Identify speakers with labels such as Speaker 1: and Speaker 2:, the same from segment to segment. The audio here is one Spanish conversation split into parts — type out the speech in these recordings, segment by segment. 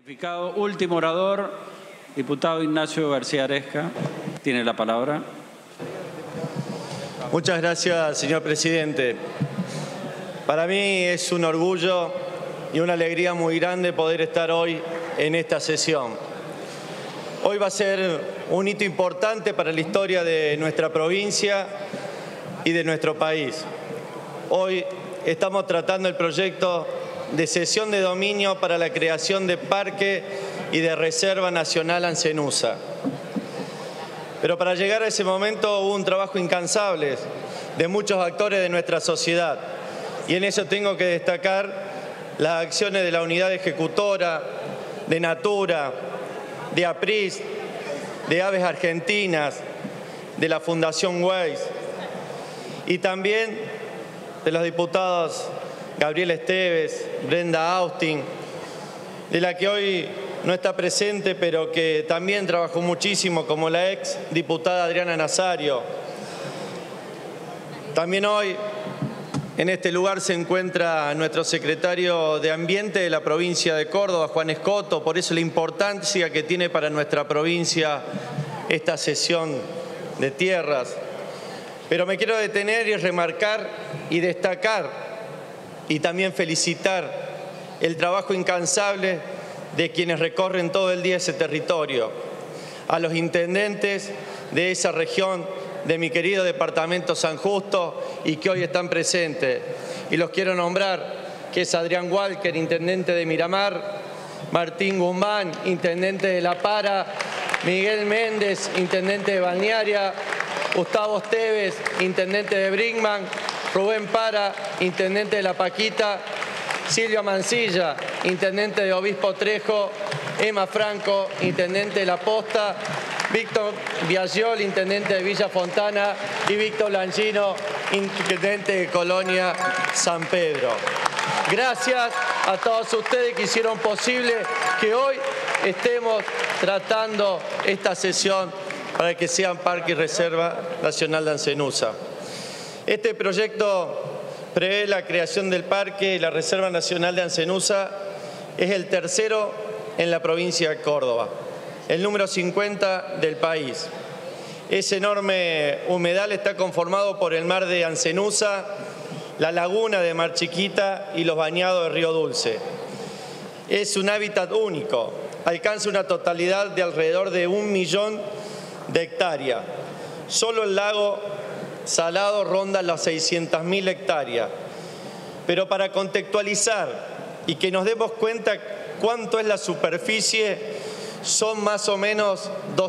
Speaker 1: Último orador, diputado Ignacio García Aresca, tiene la palabra.
Speaker 2: Muchas gracias, señor presidente. Para mí es un orgullo y una alegría muy grande poder estar hoy en esta sesión. Hoy va a ser un hito importante para la historia de nuestra provincia y de nuestro país. Hoy estamos tratando el proyecto de cesión de dominio para la creación de Parque y de Reserva Nacional Ancenusa. Pero para llegar a ese momento hubo un trabajo incansable de muchos actores de nuestra sociedad, y en eso tengo que destacar las acciones de la Unidad Ejecutora, de Natura, de APRIS, de Aves Argentinas, de la Fundación Weiss, y también de los diputados Gabriel Esteves, Brenda Austin, de la que hoy no está presente, pero que también trabajó muchísimo, como la ex diputada Adriana Nazario. También hoy en este lugar se encuentra nuestro secretario de Ambiente de la provincia de Córdoba, Juan Escoto, por eso la importancia que tiene para nuestra provincia esta cesión de tierras. Pero me quiero detener y remarcar y destacar y también felicitar el trabajo incansable de quienes recorren todo el día ese territorio, a los intendentes de esa región de mi querido departamento San Justo y que hoy están presentes. Y los quiero nombrar, que es Adrián Walker, intendente de Miramar, Martín Guzmán, intendente de La Para, Miguel Méndez, intendente de Balnearia, Gustavo Esteves, intendente de Brinkman, Rubén Para, intendente de La Paquita, Silvia Mancilla, intendente de Obispo Trejo, Emma Franco, intendente de La Posta, Víctor Viagiol, intendente de Villa Fontana, y Víctor Langino, intendente de Colonia San Pedro. Gracias a todos ustedes que hicieron posible que hoy estemos tratando esta sesión para que sean Parque y Reserva Nacional de Ancenusa. Este proyecto prevé la creación del Parque y la Reserva Nacional de Ancenusa. Es el tercero en la provincia de Córdoba, el número 50 del país. Ese enorme humedal está conformado por el mar de Ancenusa, la laguna de Mar Chiquita y los bañados de Río Dulce. Es un hábitat único, alcanza una totalidad de alrededor de 1 millón de hectáreas. Solo el lago Salado ronda las 600.000 hectáreas. Pero para contextualizar y que nos demos cuenta cuánto es la superficie, son más o menos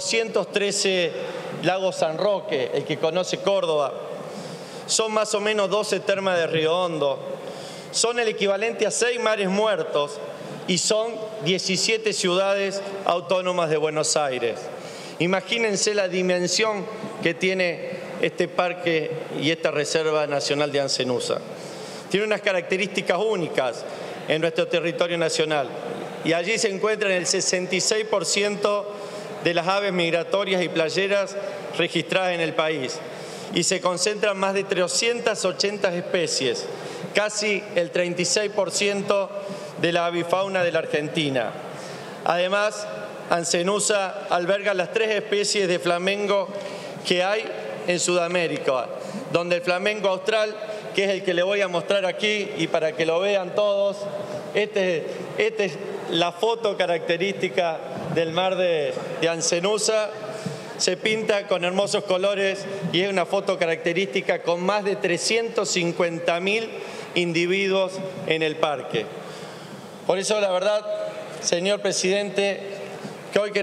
Speaker 2: 213 lagos San Roque, el que conoce Córdoba. Son más o menos 12 termas de Río Hondo. Son el equivalente a 6 mares muertos y son 17 ciudades autónomas de Buenos Aires. Imagínense la dimensión que tiene este parque y esta Reserva Nacional de Ancenusa. Tiene unas características únicas en nuestro territorio nacional, y allí se encuentran el 66% de las aves migratorias y playeras registradas en el país, y se concentran más de 380 especies, casi el 36% de la avifauna de la Argentina. Además, Ancenusa alberga las 3 especies de flamengo que hay en Sudamérica, donde el flamengo austral, que es el que le voy a mostrar aquí y para que lo vean todos, esta es la foto característica del mar de Ancenusa, se pinta con hermosos colores y es una foto característica con más de 350.000 individuos en el parque. Por eso, la verdad, señor presidente, que hoy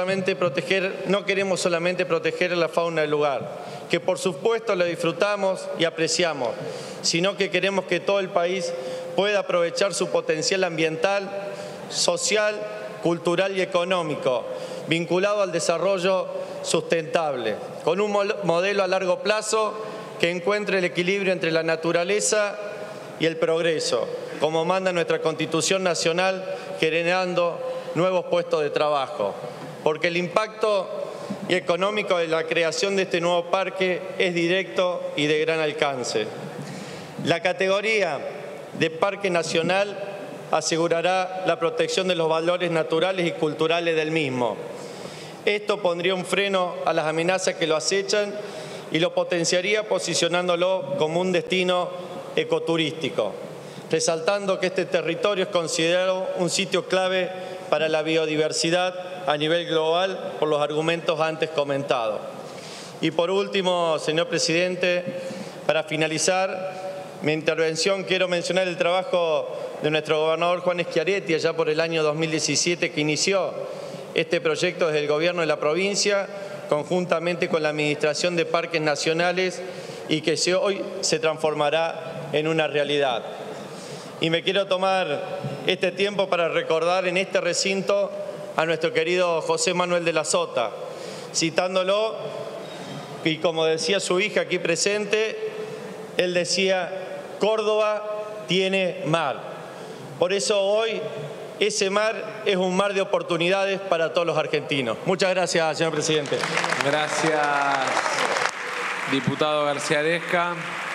Speaker 2: no queremos solamente proteger la fauna del lugar, que por supuesto la disfrutamos y apreciamos, sino que queremos que todo el país pueda aprovechar su potencial ambiental, social, cultural y económico, vinculado al desarrollo sustentable, con un modelo a largo plazo que encuentre el equilibrio entre la naturaleza y el progreso, como manda nuestra Constitución Nacional, generando nuevos puestos de trabajo, porque el impacto económico de la creación de este nuevo parque es directo y de gran alcance. La categoría de Parque Nacional asegurará la protección de los valores naturales y culturales del mismo. Esto pondría un freno a las amenazas que lo acechan y lo potenciaría posicionándolo como un destino ecoturístico, resaltando que este territorio es considerado un sitio clave para la biodiversidad a nivel global por los argumentos antes comentados. Y por último, señor presidente, para finalizar mi intervención quiero mencionar el trabajo de nuestro gobernador Juan Schiaretti allá por el año 2017 que inició este proyecto desde el gobierno de la provincia conjuntamente con la Administración de Parques Nacionales y que hoy se transformará en una realidad. Y me quiero tomar este tiempo para recordar en este recinto a nuestro querido José Manuel de la Sota, citándolo, y como decía su hija aquí presente, él decía, Córdoba tiene mar. Por eso hoy ese mar es un mar de oportunidades para todos los argentinos. Muchas gracias, señor presidente.
Speaker 3: Gracias, diputado García Aresca.